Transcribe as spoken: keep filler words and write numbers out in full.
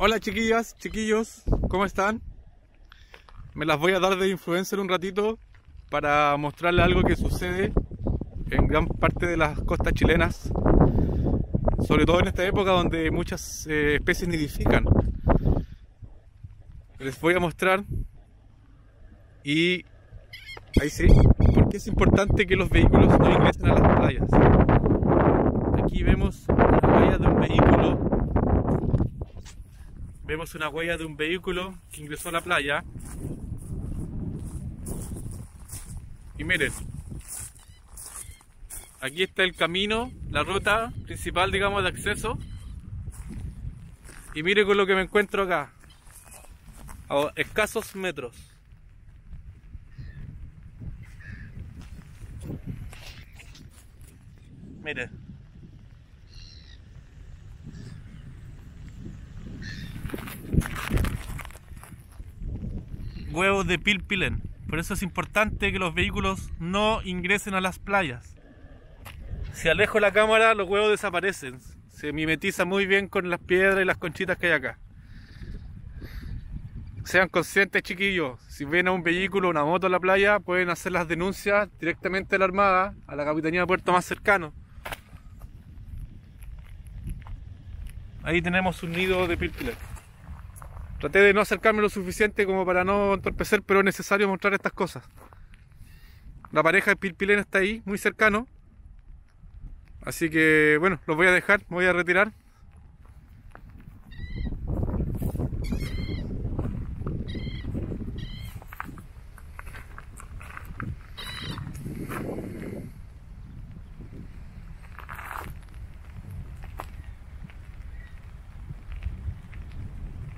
Hola chiquillas, chiquillos, ¿cómo están? Me las voy a dar de influencer un ratito para mostrarles algo que sucede en gran parte de las costas chilenas, sobre todo en esta época donde muchas eh, especies nidifican. Les voy a mostrar y ahí sí, porque es importante que los vehículos no ingresen a las playas. Aquí vemos una huella de un vehículo. Vemos una huella de un vehículo que ingresó a la playa. Y miren, aquí está el camino, la ruta principal, digamos, de acceso. Y miren con lo que me encuentro acá, a escasos metros. Miren. Huevos de pilpilén. Por eso es importante que los vehículos no ingresen a las playas. Si alejo la cámara, los huevos desaparecen. Se mimetiza muy bien con las piedras y las conchitas que hay acá. Sean conscientes, chiquillos. Si ven a un vehículo o una moto en la playa, pueden hacer las denuncias directamente a la Armada, a la Capitanía de Puerto más cercano. Ahí tenemos un nido de pilpilén. Traté de no acercarme lo suficiente como para no entorpecer, pero es necesario mostrar estas cosas. La pareja de pilpilén está ahí, muy cercano. Así que, bueno, los voy a dejar, me voy a retirar.